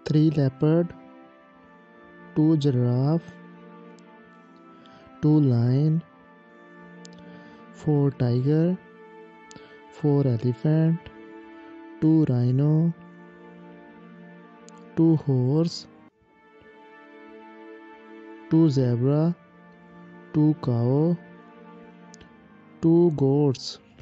3 leopard, 2 giraffe, 2 lion, 4 tiger, 4 elephant, 2 rhino, 2 horse, 2 zebra, 2 cow, 2 goats.